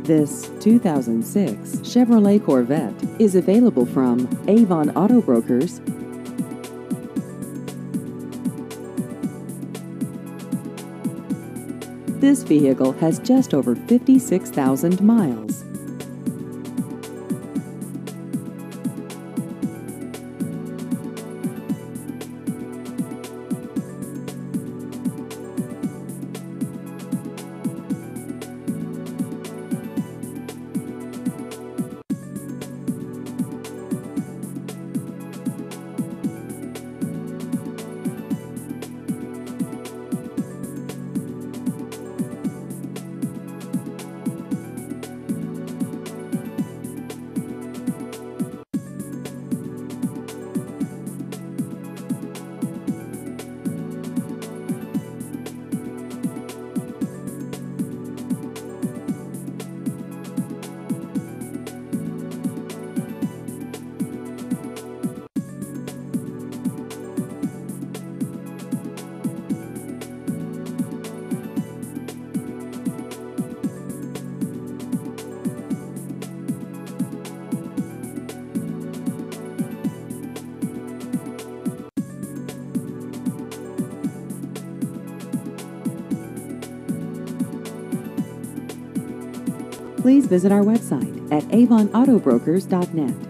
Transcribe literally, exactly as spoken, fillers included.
This two thousand six Chevrolet Corvette is available from Avon Auto Brokers. This vehicle has just over fifty-six thousand miles. Please visit our website at avon auto brokers dot net.